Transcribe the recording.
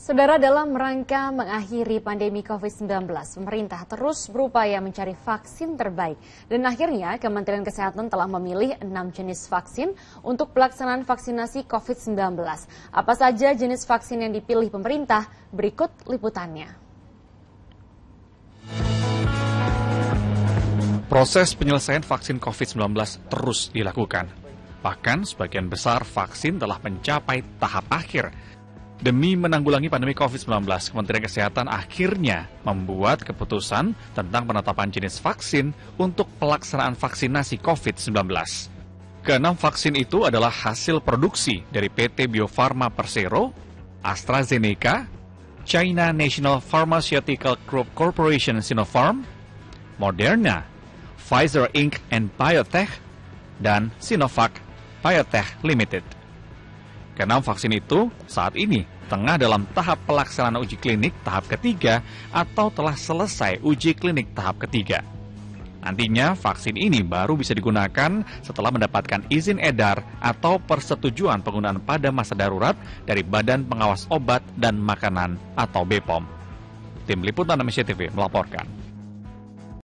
Saudara, dalam rangka mengakhiri pandemi COVID-19, pemerintah terus berupaya mencari vaksin terbaik. Dan akhirnya Kementerian Kesehatan telah memilih 6 jenis vaksin untuk pelaksanaan vaksinasi COVID-19. Apa saja jenis vaksin yang dipilih pemerintah? Berikut liputannya. Proses penyelesaian vaksin COVID-19 terus dilakukan. Bahkan sebagian besar vaksin telah mencapai tahap akhir. Demi menanggulangi pandemi COVID-19, Kementerian Kesehatan akhirnya membuat keputusan tentang penetapan jenis vaksin untuk pelaksanaan vaksinasi COVID-19. Keenam vaksin itu adalah hasil produksi dari PT Bio Farma Persero, AstraZeneca, China National Pharmaceutical Group Corporation Sinopharm, Moderna, Pfizer Inc. and Biotech, dan Sinovac Biotech Limited. Keenam vaksin itu saat ini tengah dalam tahap pelaksanaan uji klinik tahap ketiga atau telah selesai uji klinik tahap ketiga. Nantinya vaksin ini baru bisa digunakan setelah mendapatkan izin edar atau persetujuan penggunaan pada masa darurat dari Badan Pengawas Obat dan Makanan atau BPOM. Tim Liputan Indonesia TV melaporkan.